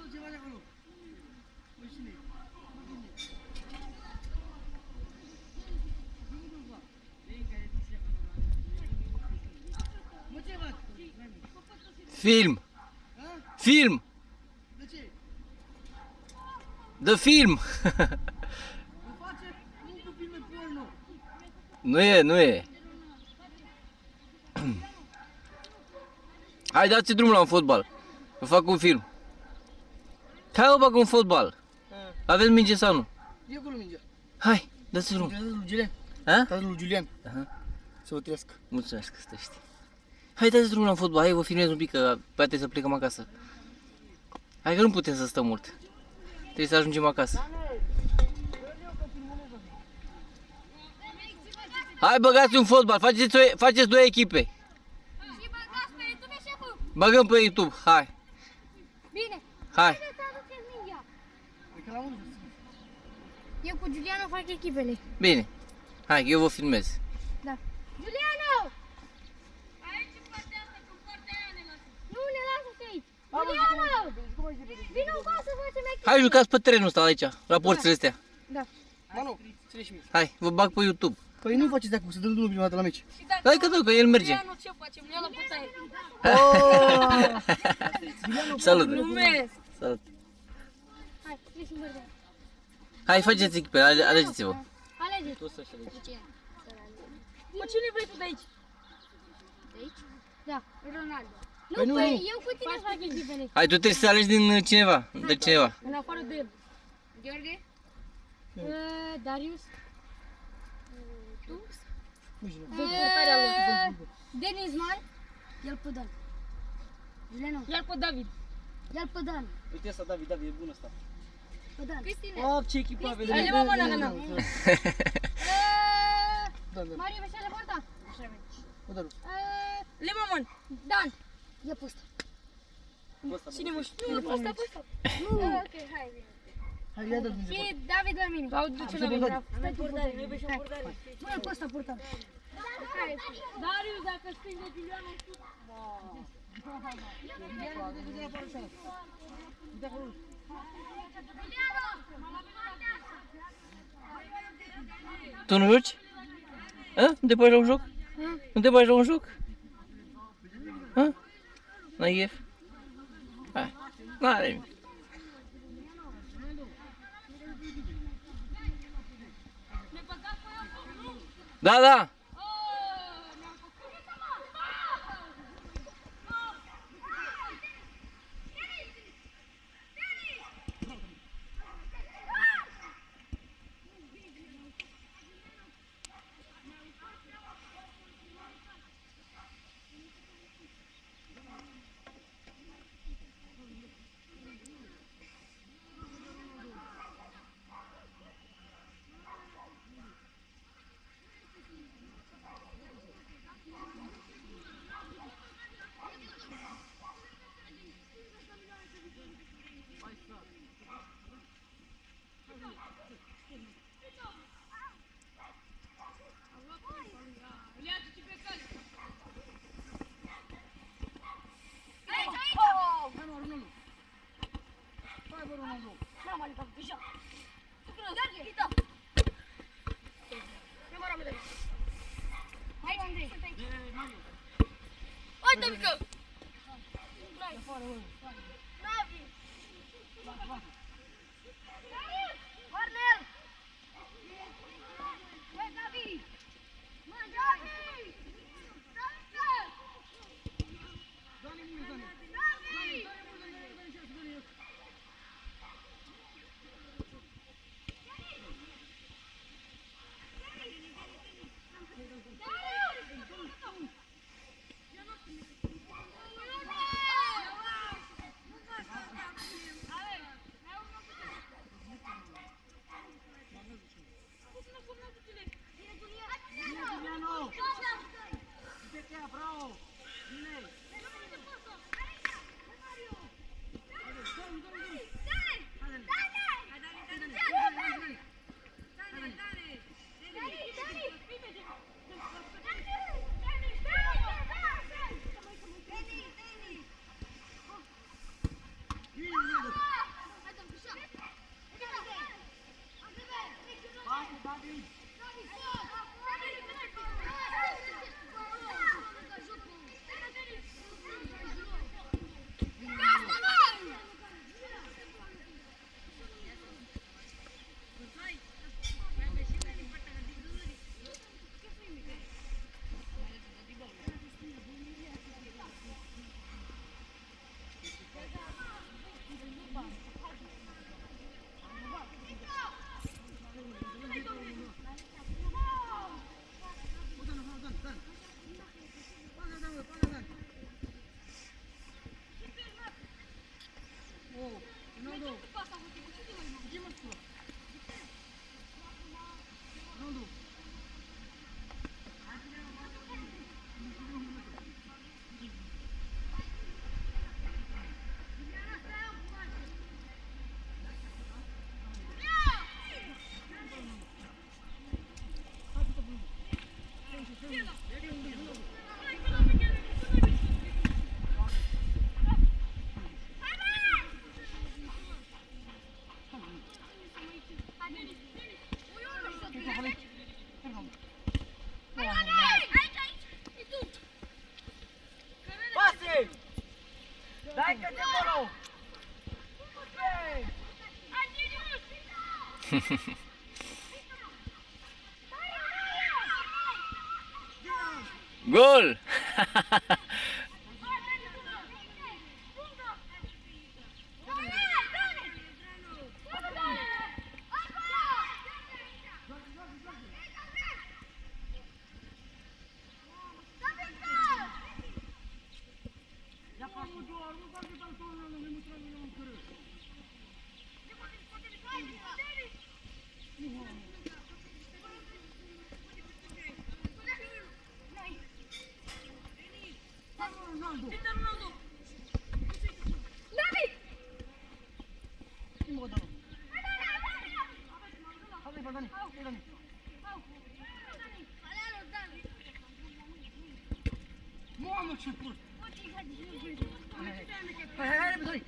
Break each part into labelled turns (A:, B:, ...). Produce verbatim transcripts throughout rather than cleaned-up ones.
A: ceva de acolo. Oricine. Mă, ce fac?
B: Film. Film.
A: De ce?
B: De film.
A: Mă face un cu filme porno.
B: Nu e, nu e. Hai, dați drumul la un fotbal. Vă fac un film. Hai, o bag un fotbal. Aveți minge sau nu?
A: E acolo mingea.
B: Hai, dați drumul.
A: Tatăl lui Julian.
B: Ha?
A: Tatăl lui Julian.
B: Aha.
A: Să o trăiască.
B: Mulțumesc că știi. Hai, dați drumul la un fotbal. Hai, vă filmez un pic, că poate să plecăm acasă. Hai că nu putem să stăm mult. Trebuie să ajungem acasă. Hai, băgați un fotbal. Faceți, o, faceți două echipe.
C: Și băgați pe YouTube, șeful?
B: Băgăm pe YouTube. Hai.
C: Bine.
B: Hai.
C: Haideți să aduceți mingea.
A: Că la unul.
C: Eu cu Giuliano fac echipele.
B: Bine. Hai, eu vă filmez.
C: Da. Giuliano! Aici în partea asta, cu partea aia ne lasă. Nu ne lasă și aici. Giuliano! Vino în casă să facem echipele.
B: Hai, jucați pe terenul ăsta aici, la porțile astea.
C: Da.
A: Manu, ține și mie.
B: Hai, vă bag pe YouTube.
A: Păi nu faceți de acum, să dăm drumul prima dată la meci.
B: Hai că dă, că el merge.
C: Giuliano, ce facem? Ne ia la bătaie.
B: Salut.
C: Glumesc.
B: Salut.
C: Hai, ieși în bărbea.
B: Hai, faceți echipele, ale- alegeți-vă.
C: Alege.
B: Tu să-și alegi.
C: Mă, cine vrei tu de aici? De aici? Da, Ronaldo. Nu,
A: Păi nu,
C: păi
A: nu.
C: eu cu tine fac echipele.
B: Hai, tu trebuie să alegi din cineva, de cineva.
C: În afară de el. Gheorghe? Uh, Darius? Tu?
A: Nu știu.
C: Uh, Denis Man? El pe Dan. Juliano? El pe David. El pe Dan.
A: Uite asta, David, David, e bun ăsta.
C: Pe Dan. Cristine?
A: Ah, ce echipă avem.
C: Hai, mă, mână, mână.
A: Da, da.
C: Mario Veșele Porta?
A: Mă, da,
C: Limamon. Dan. Ia pe ăsta. Cine mă știu? Nu, pe ăsta, pe ăsta. Nu. Ok, hai, bine.
A: hai, ia dă-l
C: Și David la mine. Sau duce la mine. Stai tu, portare, noi beșăm portare. Mă, pe ăsta portare. Darius, dacă scrii de Giuliano, știu.
B: Tu nu joci? A? Nu te bagi la un joc? Nu te bagi la un joc? A? N-ai chef? Hai. N-are nimic. Da, da.
C: Uite, mică! Cornel! Băi, David! Mă, David!
A: Pase! Dai că te acolo!
B: Gol!
A: Mamă, ce prost! Hai, hai, hai, repede, hai!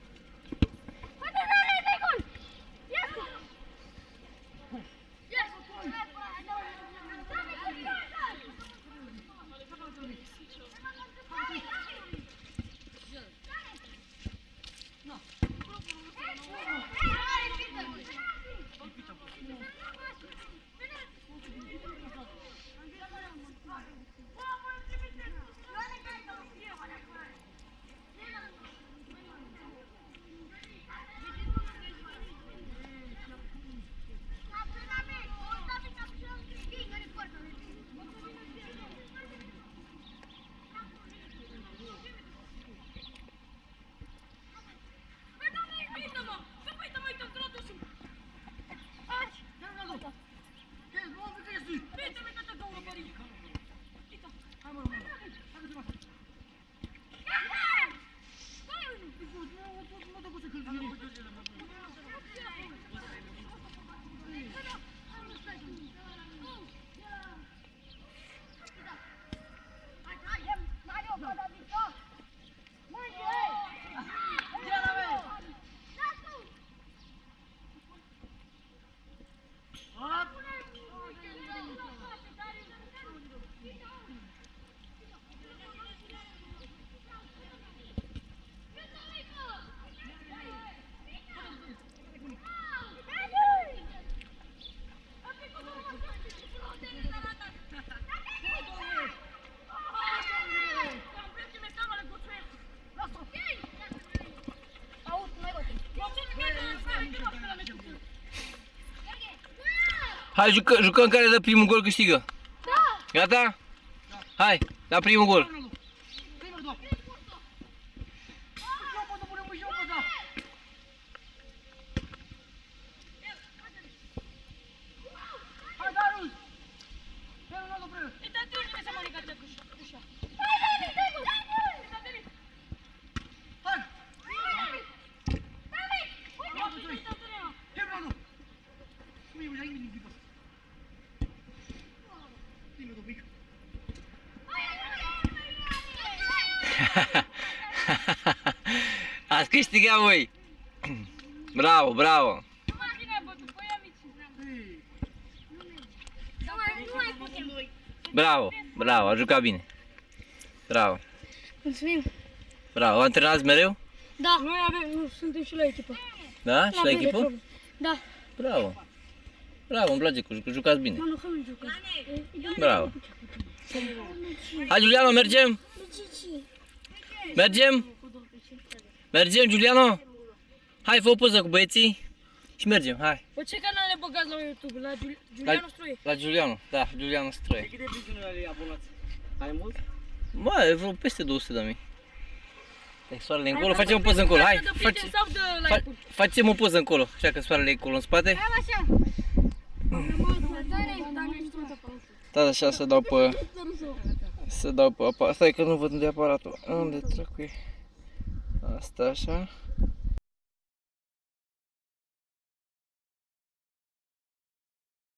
B: Hai, jucă, jucăm care dă primul gol câștigă.
C: Da!
B: Gata? Hai, la primul gol. Ați câștigat voi! Bravo, bravo! Bravo, bravo, a jucat bine! Bravo!
C: Mulțumim!
B: Bravo, antrenați mereu?
C: Da! Noi avem, nu, suntem și la echipă.
B: Da? Și la echipă?
C: Da!
B: Bravo! Bravo, îmi place că jucați bine!
C: Mă, nu, că nu jucăm.
B: Bravo! Hai, Giuliano, mergem? Mergem? Mergem, Giuliano? Hai, fă o poză cu băieții și mergem, hai.
C: Pe ce canal le băgați la YouTube? La Giuliano Stroie?
B: La Giuliano, da, Giuliano Stroie.
A: Câte viziuni are abonați? Ai mult?
B: Bă, e vreo peste două sute de mii. Dai soarele încolo, facem o poză încolo, hai,
A: De
B: face,
A: prieten sau de
B: fa,
A: like-uri?
B: facem o poză încolo, așa că soarele e acolo în spate.
C: Hai așa.
B: Da, așa să dau pe, să dau pe apa, stai că nu văd unde e aparatul, unde dracu e, asta așa,